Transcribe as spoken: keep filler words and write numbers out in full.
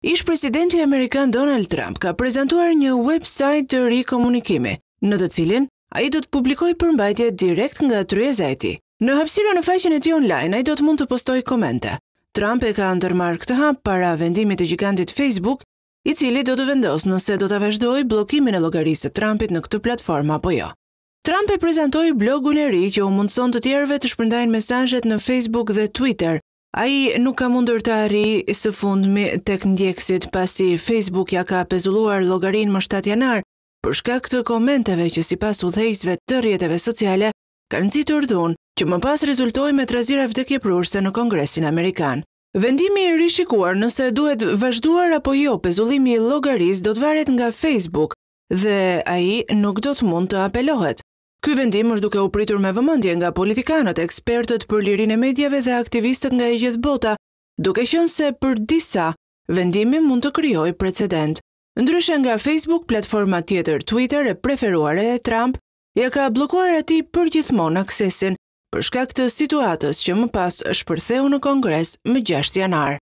Ish presidenti Amerikan Donald Trump ka prezantuar një website të ri komunikimi, në të cilin ai do të publikojë përmbajtje direkt nga tryeza e tij. Në hapësirën në faqen e tij online, ai do të mund të postojë komente. Trump e ka ndërmarrë këtë hap para vendimit të gigantit Facebook, i cili do të vendosë nëse do ta vazhdojë bllokimin e llogarisë së Trumpit në këtë platformë apo jo. Trump e prezantoi blogun e ri që u mundson të tjerëve të shpërndajnë mesazhet në Facebook dhe Twitter. Ai nuk ka mundur të arrijë së fundmi tek ndjekësit pasi Facebook ja ka pezulluar llogarinë më shtatë janar për shkak të komenteve që sipas udhëheqësve të rrjeteve sociale kanë nxitur dhunë, që më pas rezultoi me trazira vdekjeprurse në Kongresin Amerikan. Vendimi i rishikuar nëse duhet vazhduar apo jo pezullimi i llogarisë do të varet nga Facebook dhe ai nuk do të mund të apelohet. Ky vendim është duke u pritur me vëmendje nga politikanët, ekspertët për lirinë e medjave dhe aktivistët nga e gjithë bota, duke qenë se për disa vendimi mund të krijojë precedent. Ndryshe nga Facebook, platforma tjetër Twitter e preferuare e Trump ja ka bllokuar atij përgjithmonë aksesin për shkak të situatës që më pas shpërtheu në Kongres më gjashtë janar.